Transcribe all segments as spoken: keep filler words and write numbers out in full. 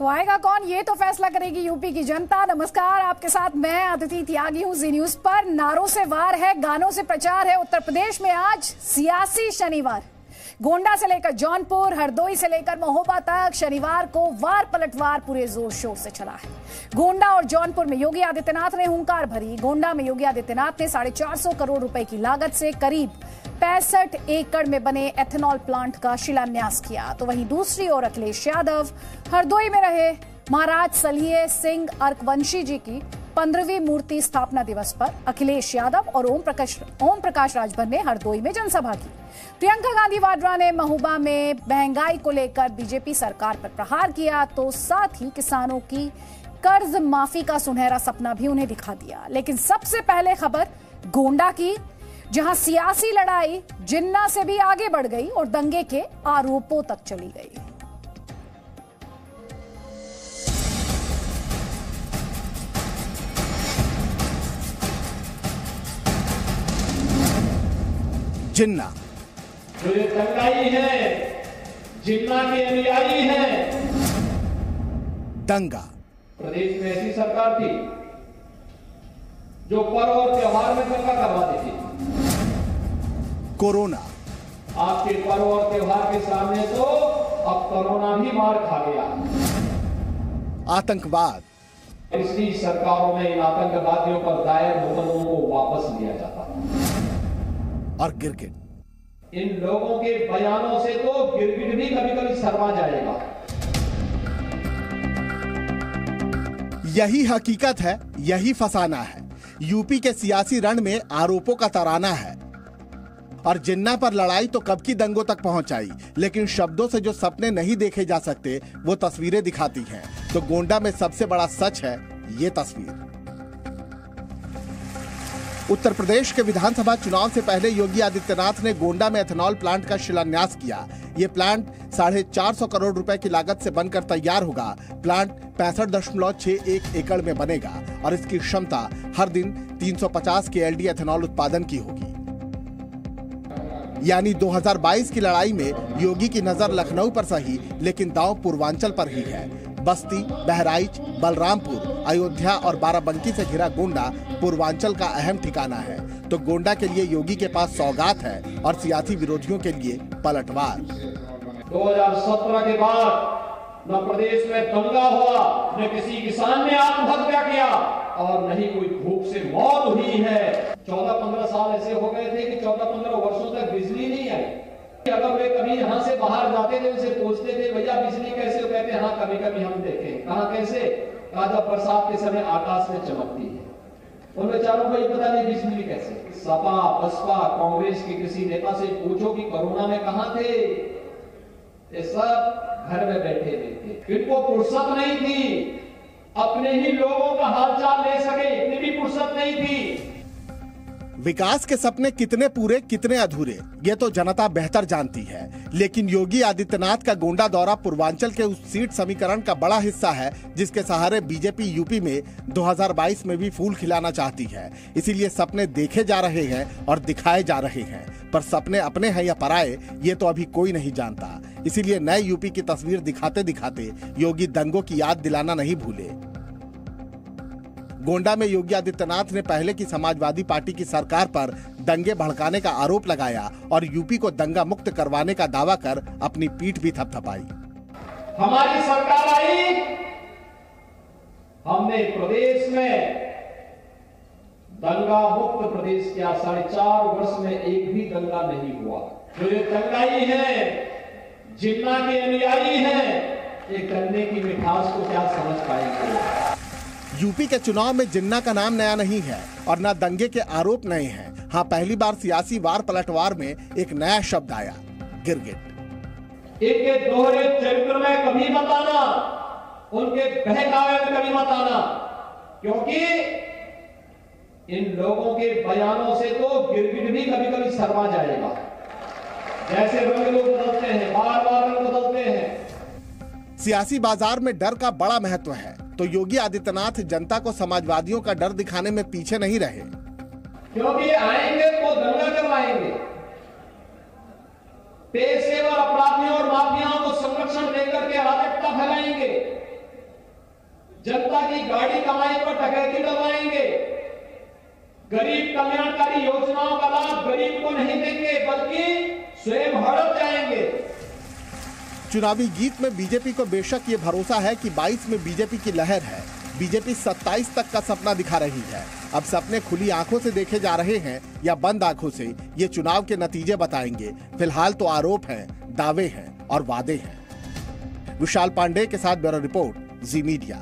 तो आएगा कौन, ये तो फैसला करेगी यूपी की जनता। नमस्कार, आपके साथ मैं अदिति त्यागी हूँ जी न्यूज पर। नारों से वार है, गानों से प्रचार है। उत्तर प्रदेश में आज सियासी शनिवार। गोंडा से लेकर जौनपुर, हरदोई से लेकर महोबा तक शनिवार को वार पलटवार पूरे जोर शोर से चला है। गोंडा और जौनपुर में योगी आदित्यनाथ ने हुंकार भरी। गोंडा में योगी आदित्यनाथ ने साढ़े चार सौ करोड़ रुपए की लागत से करीब पैंसठ एकड़ में बने एथेनॉल प्लांट का शिलान्यास किया। तो वहीं दूसरी ओर अखिलेश यादव हरदोई में रहे। महाराज सलिये सिंह अर्कवंशी जी की पंद्रहवीं मूर्ति स्थापना दिवस पर अखिलेश यादव और ओम प्रकाश ओम प्रकाश राजभर ने हरदोई में जनसभा की। प्रियंका गांधी वाड्रा ने महोबा में महंगाई को लेकर बीजेपी सरकार पर प्रहार किया, तो साथ ही किसानों की कर्ज माफी का सुनहरा सपना भी उन्हें दिखा दिया। लेकिन सबसे पहले खबर गोंडा की, जहां सियासी लड़ाई जिन्ना से भी आगे बढ़ गई और दंगे के आरोपों तक चली गई। जिन्ना जो ये दंगाई है, जिन्ना के अनुयायी हैं। दंगा। प्रदेश में ऐसी सरकार थी जो पर्व और त्योहार में दंगा करवाती थी। कोरोना। आपके पर्व और त्योहार के सामने तो अब कोरोना भी मार खा गया। आतंकवाद। पिछली सरकारों में इन आतंकवादियों पर दायर मुकदमों को वापस लिया जाता था। और गिरगिट। इन लोगों के बयानों से तो गिरगिट भी कभी कभी शर्मा जाएगा। यही हकीकत है, यही फसाना है। यूपी के सियासी रण में आरोपों का तराना है। और जिन्ना पर लड़ाई तो कब की दंगों तक पहुंच आई, लेकिन शब्दों से जो सपने नहीं देखे जा सकते वो तस्वीरें दिखाती हैं। तो गोंडा में सबसे बड़ा सच है ये तस्वीर। उत्तर प्रदेश के विधानसभा चुनाव से पहले योगी आदित्यनाथ ने गोंडा में एथेनॉल प्लांट का शिलान्यास किया। ये प्लांट साढ़े चार सौ करोड़ रुपए की लागत से बनकर तैयार होगा। प्लांट पैंसठ दशमलव छह एक एकड़ में बनेगा और इसकी क्षमता हर दिन तीन सौ पचास के एल डी एथेनॉल उत्पादन की होगी। यानी दो हज़ार बाईस की लड़ाई में योगी की नजर लखनऊ पर सही, लेकिन दांव पूर्वांचल पर ही है। बस्ती, बहराइच, बलरामपुर, अयोध्या और बाराबंकी से घिरा गोंडा पूर्वांचल का अहम ठिकाना है। तो गोंडा के लिए योगी के पास सौगात है और सियासी विरोधियों के लिए पलटवार। दो हज़ार सत्रह के बाद न प्रदेश में दंगा हुआ, न किसी किसान ने आत्महत्या किया और न ही कोई भूख से मौत हुई है। चौदह पंद्रह साल ऐसे हो गए थे कि चौदह पंद्रह वर्षों तक बिजली नहीं आई। अगर वे कभी यहाँ से बाहर जाते थे, उनसे पूछते थे भैया बिजली कैसे, हो कहते हाँ कभी कभी हम देखे। कहा कैसे? कहा जब बरसात के समय आकाश में चमकती है। उन बेचारों को ये पता नहीं बिजली कैसे। सपा, बसपा, कांग्रेस के किसी नेता से पूछो कि कोरोना में कहां थे, ये सब घर में बैठे थे। इनको फुर्सत नहीं थी अपने ही लोगों का हालचाल ले सके, इतनी भी फुर्सत नहीं थी। विकास के सपने कितने पूरे कितने अधूरे ये तो जनता बेहतर जानती है। लेकिन योगी आदित्यनाथ का गोंडा दौरा पूर्वांचल के उस सीट समीकरण का बड़ा हिस्सा है जिसके सहारे बीजेपी यूपी में दो हज़ार बाईस में भी फूल खिलाना चाहती है। इसीलिए सपने देखे जा रहे हैं और दिखाए जा रहे हैं, पर सपने अपने हैं या पराए ये तो अभी कोई नहीं जानता। इसीलिए नए यूपी की तस्वीर दिखाते दिखाते योगी दंगों की याद दिलाना नहीं भूले। गोंडा में योगी आदित्यनाथ ने पहले की समाजवादी पार्टी की सरकार पर दंगे भड़काने का आरोप लगाया और यूपी को दंगा मुक्त करवाने का दावा कर अपनी पीठ भी थपथपाई। हमारी सरकार आई, हमने प्रदेश में दंगा मुक्त प्रदेश किया। साढ़े चार वर्ष में एक भी दंगा नहीं हुआ। जो ये दंगाई है, जिन्ना के अनुयायी हैं, ये करने की मिठास को क्या समझ पाएंगे। यूपी के चुनाव में जिन्ना का नाम नया नहीं है और न दंगे के आरोप नए हैं। हाँ, पहली बार सियासी वार पलटवार में एक नया शब्द आया, गिरगिट। इनके दोहरे चरित्र में कभी मत आना, उनके बहकावे में कभी मत आना, क्योंकि इन लोगों के बयानों से तो गिरगिट भी कभी कभी शर्मा जाएगा। जैसे रंग लोग बदलते हैं, बार बार रंग बदलते हैं। सियासी बाजार में डर का बड़ा महत्व है, तो योगी आदित्यनाथ जनता को समाजवादियों का डर दिखाने में पीछे नहीं रहे। क्योंकि आएंगे तो दंगा करवाएंगे, पेशेवर अपराधियों और माफियाओं को संरक्षण देकर के अराजकता फैलाएंगे। गाड़ी कमाई पर डकैती डलवाएंगे। गरीब कल्याणकारी योजनाओं का लाभ गरीब को नहीं देंगे, बल्कि स्वयं हड़प जाएंगे। चुनावी गीत में बीजेपी को बेशक ये भरोसा है कि बाईस में बीजेपी की लहर है। बीजेपी सत्ताईस तक का सपना दिखा रही है। अब सपने खुली आंखों से देखे जा रहे हैं या बंद आंखों से, ये चुनाव के नतीजे बताएंगे। फिलहाल तो आरोप हैं, दावे हैं और वादे हैं। विशाल पांडे के साथ bureau report, Zee media.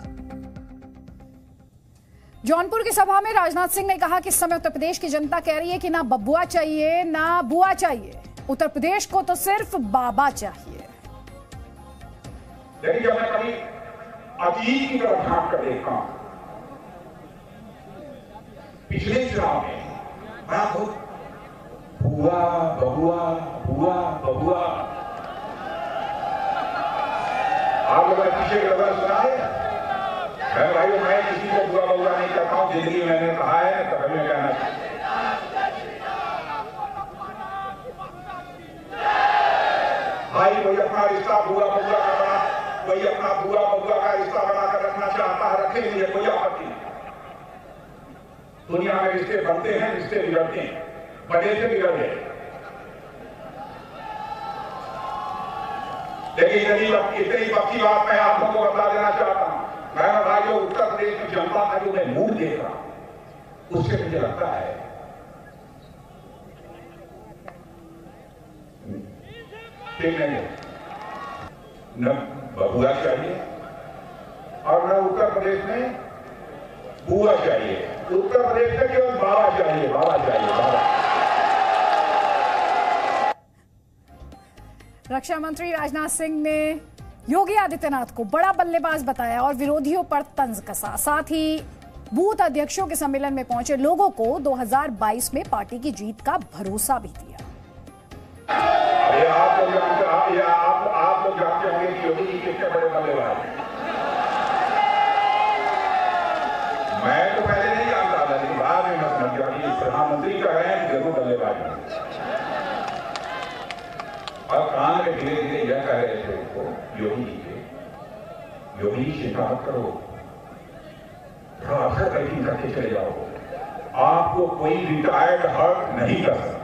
Jaunpur की सभा में राजनाथ सिंह ने कहा कि इस समय उत्तर प्रदेश की जनता कह रही है कि ना बब्बुआ चाहिए ना बुआ चाहिए, उत्तर प्रदेश को तो सिर्फ बाबा चाहिए। देखिए, मैं कभी अतीत की तरफ झांक कर देखता हूं। पिछले चुनाव में बड़ा बहुत बुआ बबुआ बुआ बबुआ, आप लोगों ने पीछे के लफ्ज सुना है? मैं भाई मैं किसी को बुआ बबुआ नहीं कहता हूं, जिंदगी में मैंने कहा है तो कभी मैं कहना चाहिए। भाई कोई अपना रिश्ता बुआ बबुआ का बना, कोई अपना बुआ बबुआ का रिश्ता बनाकर रखना चाहता है, रखे लिए कोई आपत्ति नहीं। दुनिया में रिश्ते बनते हैं, रिश्ते बिगड़ते हैं, बड़े से बिगड़ गए। लेकिन इतनी पक्की बात मैं आप लोगों को बता देना चाहता हूं, मैं भाइयों उत्तर प्रदेश की जनता का जो मैं मूड देख रहा हूं, उससे मुझे लगता है ठीक नहीं है। न बबुआ चाहिए और न उत्तर प्रदेश में बुआ चाहिए। उत्तर प्रदेश में केवल बाबा चाहिए, बाबा चाहिए, बाबा। रक्षा मंत्री राजनाथ सिंह ने योगी आदित्यनाथ को बड़ा बल्लेबाज बताया और विरोधियों पर तंज कसा। साथ ही बूथ अध्यक्षों के सम्मेलन में पहुंचे लोगों को दो हज़ार बाईस में पार्टी की जीत का भरोसा भी दिया। अरे आप लोग जानते आप, आप, आप लोग जानते होंगे कि योगी जी कितने बड़े बल्लेबाज हैं। मैं तो पहले नहीं जानता था, लेकिन बाद में मैं समझ गया कि प्रधानमंत्री का है जरूर बल्लेबाज है। और कान में धीरे धीरे यह कह रहे थे उनको, योगी जी के, योगी जी चिंता मत करो, थोड़ा अवसर बैटिंग करके चले जाओ, आपको कोई रिटायर्ड हर्ट नहीं कर सकता।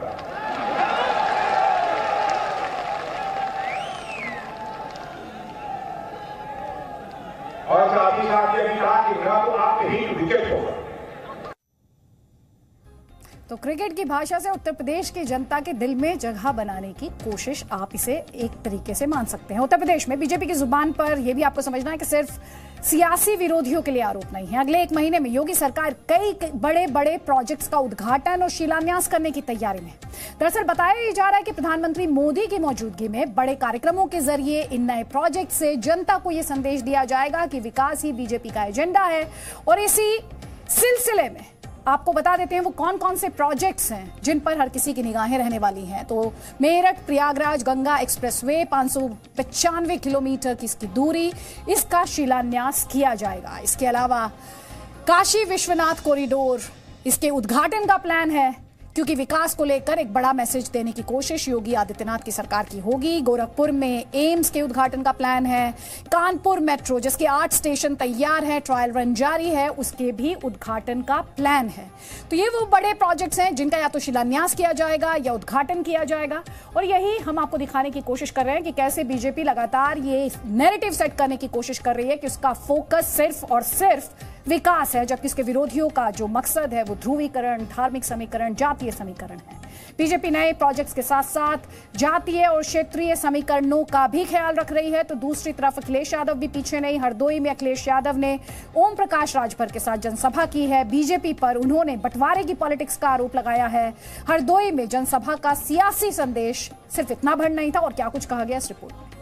और साथ ही साथ ये भी कहा कि ना तो आप हिट विकेट होगा। तो क्रिकेट की भाषा से उत्तर प्रदेश की जनता के दिल में जगह बनाने की कोशिश आप इसे एक तरीके से मान सकते हैं। उत्तर प्रदेश में बीजेपी की जुबान पर यह भी आपको समझना है कि सिर्फ सियासी विरोधियों के लिए आरोप नहीं है। अगले एक महीने में योगी सरकार कई बड़े बड़े प्रोजेक्ट्स का उद्घाटन और शिलान्यास करने की तैयारी में। दरअसल बताया जा रहा है कि प्रधानमंत्री मोदी की मौजूदगी में बड़े कार्यक्रमों के जरिए इन नए प्रोजेक्ट से जनता को यह संदेश दिया जाएगा कि विकास ही बीजेपी का एजेंडा है। और इसी सिलसिले में आपको बता देते हैं वो कौन कौन से प्रोजेक्ट्स हैं जिन पर हर किसी की निगाहें रहने वाली हैं। तो मेरठ प्रयागराज गंगा एक्सप्रेसवे पाँच सौ पचानवे किलोमीटर की इसकी दूरी, इसका शिलान्यास किया जाएगा। इसके अलावा काशी विश्वनाथ कॉरिडोर, इसके उद्घाटन का प्लान है, क्योंकि विकास को लेकर एक बड़ा मैसेज देने की कोशिश योगी आदित्यनाथ की सरकार की होगी। गोरखपुर में एम्स के उद्घाटन का प्लान है। कानपुर मेट्रो जिसके आठ स्टेशन तैयार हैं, ट्रायल रन जारी है, उसके भी उद्घाटन का प्लान है। तो ये वो बड़े प्रोजेक्ट्स हैं जिनका या तो शिलान्यास किया जाएगा या उद्घाटन किया जाएगा। और यही हम आपको दिखाने की कोशिश कर रहे हैं कि कैसे बीजेपी लगातार ये नैरेटिव सेट करने की कोशिश कर रही है कि उसका फोकस सिर्फ और सिर्फ विकास है, जबकि इसके विरोधियों का जो मकसद है वो ध्रुवीकरण, धार्मिक समीकरण, जातीय समीकरण है। बीजेपी नए प्रोजेक्ट्स के साथ साथ जातीय और क्षेत्रीय समीकरणों का भी ख्याल रख रही है। तो दूसरी तरफ अखिलेश यादव भी पीछे नहीं। हरदोई में अखिलेश यादव ने ओम प्रकाश राजभर के साथ जनसभा की है। बीजेपी पर उन्होंने बंटवारे की पॉलिटिक्स का आरोप लगाया है। हरदोई में जनसभा का सियासी संदेश सिर्फ इतना भर नहीं था और क्या कुछ कहा गया इस रिपोर्ट में।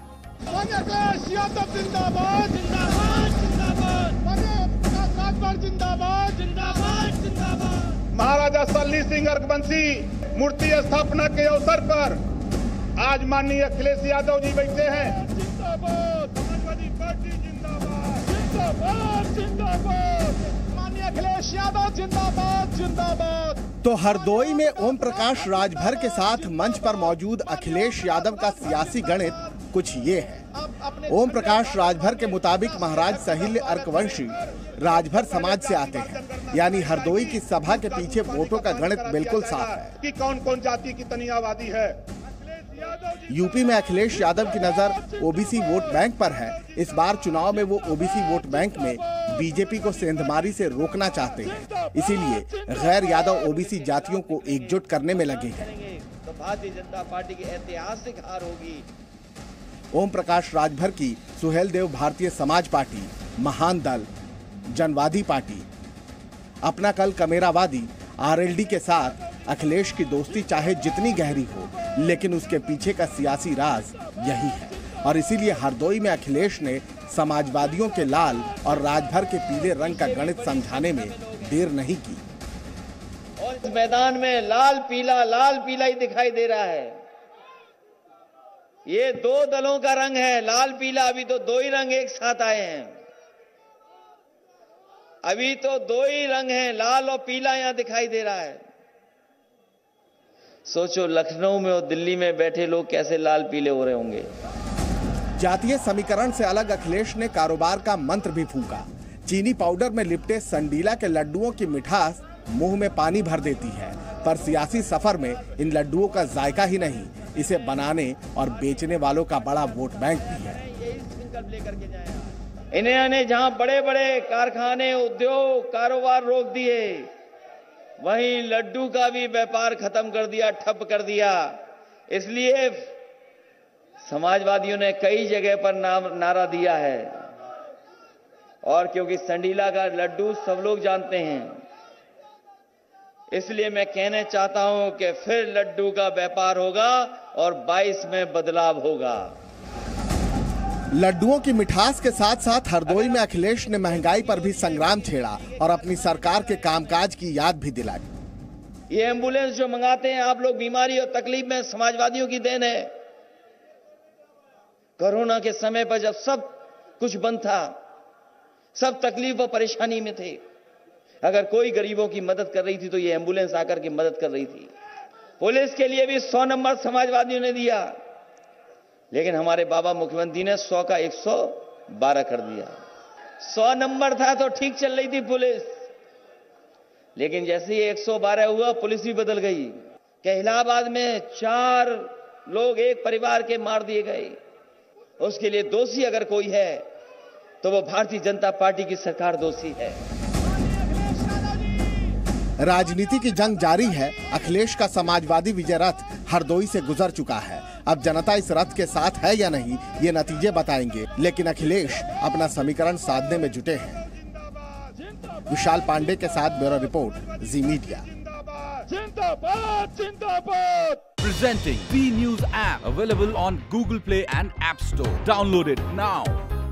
जिंदाबाद जिंदाबाद जिंदाबाद। महाराजा सल्ली सिंह अर्कबंसी मूर्ति स्थापना के अवसर पर आज माननीय अखिलेश यादव जी बैठे हैं। जिंदाबाद समाजवादी पार्टी जिंदाबाद जिंदाबाद जिंदाबाद। माननीय अखिलेश यादव जिंदाबाद जिंदाबाद। तो हरदोई में ओम प्रकाश राजभर के साथ मंच पर मौजूद अखिलेश यादव का सियासी गणित कुछ ये है। ओम प्रकाश राजभर के मुताबिक महाराज सहिल्य अर्कवंशी राजभर समाज से आते हैं, यानी हरदोई की सभा के पीछे वोटों का गणित बिल्कुल साफ है कि कौन कौन जाति कितनी आबादी है। यूपी में अखिलेश यादव की नजर ओबीसी वोट बैंक पर है। इस बार चुनाव में वो ओबीसी वोट बैंक में बीजेपी को सेंधमारी से रोकना चाहते हैं, इसीलिए गैर यादव ओबीसी जातियों को एकजुट करने में लगे हैं। तो भारतीय जनता पार्टी की ऐतिहासिक हार होगी। ओम प्रकाश राजभर की सुहेल देव भारतीय समाज पार्टी, महान दल, जनवादी पार्टी, अपना कल कमेरावादी आरएलडी के साथ अखिलेश की दोस्ती चाहे जितनी गहरी हो, लेकिन उसके पीछे का सियासी राज यही है और इसीलिए हरदोई में अखिलेश ने समाजवादियों के लाल और राजभर के पीले रंग का गणित समझाने में देर नहीं की। और इस मैदान में लाल पीला लाल पीला ही दिखाई दे रहा है। ये दो दलों का रंग है, लाल पीला। अभी तो दो ही रंग एक साथ आए हैं, अभी तो दो ही रंग हैं, लाल और पीला यहां दिखाई दे रहा है। सोचो लखनऊ में और दिल्ली में बैठे लोग कैसे लाल पीले हो रहे होंगे। जातीय समीकरण से अलग अखिलेश ने कारोबार का मंत्र भी फूंका। चीनी पाउडर में लिपटे संडीला के लड्डुओं की मिठास मुंह में पानी भर देती है, पर सियासी सफर में इन लड्डुओं का जायका ही नहीं, इसे बनाने और बेचने वालों का बड़ा वोट बैंक भी है। इन्होंने जहां बड़े बड़े कारखाने, उद्योग, कारोबार रोक दिए, वहीं लड्डू का भी व्यापार खत्म कर दिया, ठप कर दिया। इसलिए समाजवादियों ने कई जगह पर नारा दिया है, और क्योंकि संडीला का लड्डू सब लोग जानते हैं, इसलिए मैं कहना चाहता हूं कि फिर लड्डू का व्यापार होगा और बाईस में बदलाव होगा। लड्डुओं की मिठास के साथ साथ हरदोई में अखिलेश ने महंगाई पर भी संग्राम छेड़ा और अपनी सरकार के कामकाज की याद भी दिलाई। ये एम्बुलेंस जो मंगाते हैं आप लोग, बीमारी और तकलीफ में समाजवादियों की देन है। कोरोना के समय पर जब सब कुछ बंद था, सब तकलीफ और परेशानी में थे, अगर कोई गरीबों की मदद कर रही थी तो ये एम्बुलेंस आकर के मदद कर रही थी। पुलिस के लिए भी सौ नंबर समाजवादियों ने दिया, लेकिन हमारे बाबा मुख्यमंत्री ने सौ का एक सौ बारह कर दिया। सौ नंबर था तो ठीक चल रही थी पुलिस, लेकिन जैसे ही एक सौ बारह हुआ पुलिस भी बदल गई। कि इलाहाबाद में चार लोग एक परिवार के मार दिए गए, उसके लिए दोषी अगर कोई है तो वो भारतीय जनता पार्टी की सरकार दोषी है। राजनीति की जंग जारी है। अखिलेश का समाजवादी विजय रथ हरदोई से गुजर चुका है। अब जनता इस रथ के साथ है या नहीं, ये नतीजे बताएंगे, लेकिन अखिलेश अपना समीकरण साधने में जुटे हैं। विशाल पांडे के साथ ब्यूरो रिपोर्ट, जी मीडिया। जिंदाबाद जिंदाबाद। Presenting B News app, available on Google Play and App Store. Download it now.